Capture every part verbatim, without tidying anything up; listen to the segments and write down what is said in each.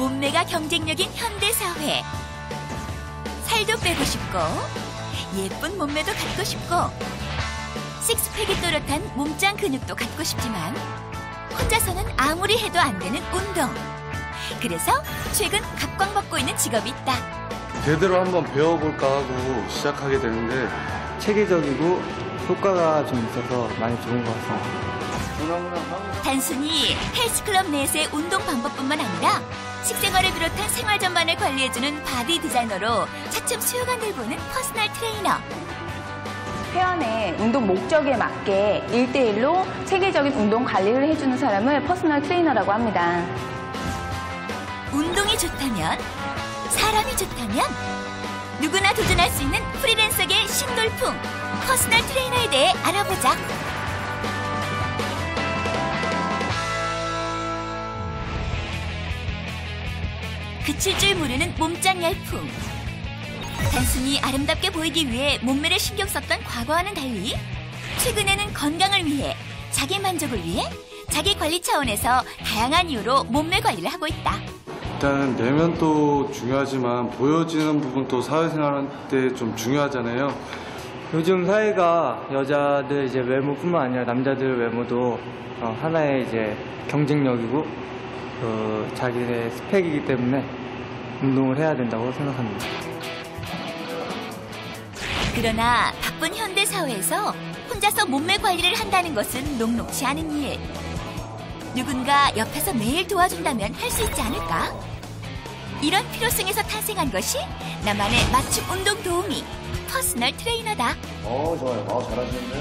몸매가 경쟁력인 현대사회. 살도 빼고 싶고 예쁜 몸매도 갖고 싶고 식스팩이 또렷한 몸짱 근육도 갖고 싶지만 혼자서는 아무리 해도 안 되는 운동. 그래서 최근 각광받고 있는 직업이 있다. 제대로 한번 배워볼까 하고 시작하게 되는데 체계적이고 효과가 좀 있어서 많이 좋은 것 같습니다. 단순히 헬스클럽 내에서의 운동 방법뿐만 아니라 식생활을 비롯한 생활 전반을 관리해주는 바디 디자이너로 차츰 수요가 늘고 있는 퍼스널 트레이너. 회원의 운동 목적에 맞게 일대일로 체계적인 운동 관리를 해주는 사람을 퍼스널 트레이너라고 합니다. 운동이 좋다면, 사람이 좋다면 누구나 도전할 수 있는 프리랜서계 신돌풍 퍼스널 트레이너에 대해 알아보자. 그칠 줄 모르는 몸짱 열풍. 단순히 아름답게 보이기 위해 몸매를 신경 썼던 과거와는 달리 최근에는 건강을 위해, 자기 만족을 위해 자기 관리 차원에서 다양한 이유로 몸매 관리를 하고 있다. 일단은 내면도 중요하지만 보여지는 부분도 사회생활할 때 좀 중요하잖아요. 요즘 사회가 여자들 이제 외모뿐만 아니라 남자들 외모도 어, 하나의 이제 경쟁력이고 어, 자기의 스펙이기 때문에 운동을 해야 된다고 생각합니다. 그러나 바쁜 현대 사회에서 혼자서 몸매 관리를 한다는 것은 녹록치 않은 일. 누군가 옆에서 매일 도와준다면 할 수 있지 않을까? 이런 필요성에서 탄생한 것이 나만의 맞춤 운동 도우미 퍼스널 트레이너다. 어, 좋아요. 어, 잘하시는데요.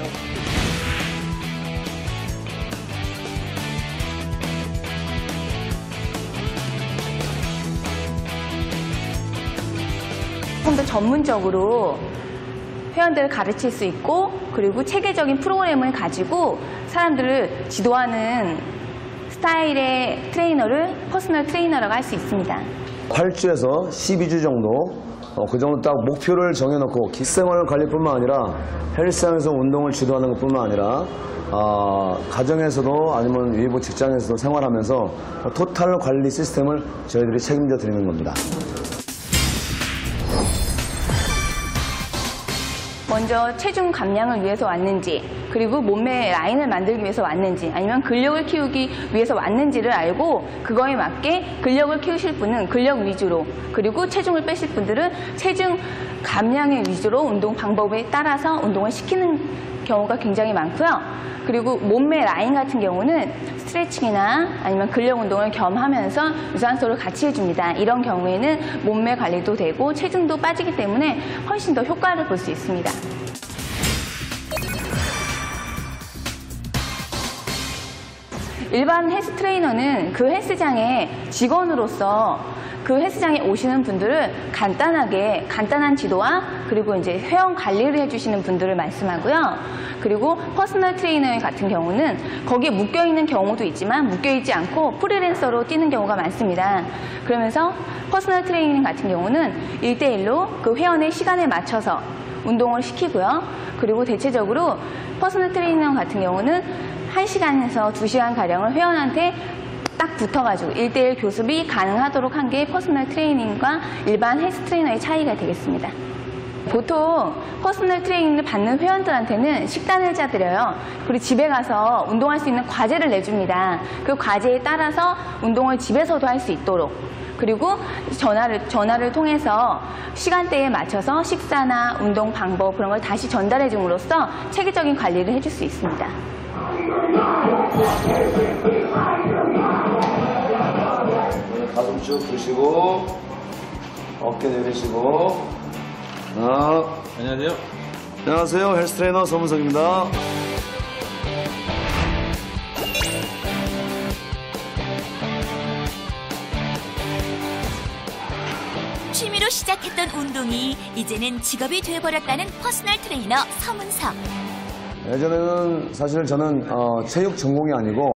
좀 더 전문적으로 회원들을 가르칠 수 있고, 그리고 체계적인 프로그램을 가지고 사람들을 지도하는 스타일의 트레이너를 퍼스널 트레이너라고 할 수 있습니다. 팔 주에서 십이 주 정도, 어, 그 정도 딱 목표를 정해놓고 기생활 관리뿐만 아니라 헬스장에서 운동을 지도하는 것뿐만 아니라 어, 가정에서도 아니면 일부 직장에서도 생활하면서 토탈 관리 시스템을 저희들이 책임져 드리는 겁니다. 먼저 체중 감량을 위해서 왔는지, 그리고 몸매 라인을 만들기 위해서 왔는지, 아니면 근력을 키우기 위해서 왔는지를 알고 그거에 맞게 근력을 키우실 분은 근력 위주로, 그리고 체중을 빼실 분들은 체중 감량의 위주로 운동 방법에 따라서 운동을 시키는 경우가 굉장히 많고요. 그리고 몸매 라인 같은 경우는 스트레칭이나 아니면 근력 운동을 겸하면서 유산소를 같이 해줍니다. 이런 경우에는 몸매 관리도 되고 체중도 빠지기 때문에 훨씬 더 효과를 볼 수 있습니다. 일반 헬스 트레이너는 그 헬스장의 직원으로서 그 헬스장에 오시는 분들을 간단하게 간단한 지도와 그리고 이제 회원 관리를 해주시는 분들을 말씀하고요. 그리고 퍼스널 트레이너 같은 경우는 거기에 묶여있는 경우도 있지만 묶여있지 않고 프리랜서로 뛰는 경우가 많습니다. 그러면서 퍼스널 트레이닝 같은 경우는 일대일로 그 회원의 시간에 맞춰서 운동을 시키고요. 그리고 대체적으로 퍼스널 트레이너 같은 경우는 한 시간에서 두 시간가량을 회원한테 딱 붙어가지고 일대일 교습이 가능하도록 한 게 퍼스널 트레이닝과 일반 헬스 트레이너의 차이가 되겠습니다. 보통 퍼스널 트레이닝을 받는 회원들한테는 식단을 짜드려요. 그리고 집에 가서 운동할 수 있는 과제를 내줍니다. 그 과제에 따라서 운동을 집에서도 할 수 있도록, 그리고 전화를, 전화를 통해서 시간대에 맞춰서 식사나 운동 방법 그런 걸 다시 전달해 줌으로써 체계적인 관리를 해줄 수 있습니다. 가슴 쭉 드시고 어깨 내리시고. 하나. 안녕하세요. 안녕하세요. 헬스 트레이너 서문석입니다. 취미로 시작했던 운동이 이제는 직업이 되어버렸다는 퍼스널 트레이너 서문석. 예전에는 사실 저는 어, 체육 전공이 아니고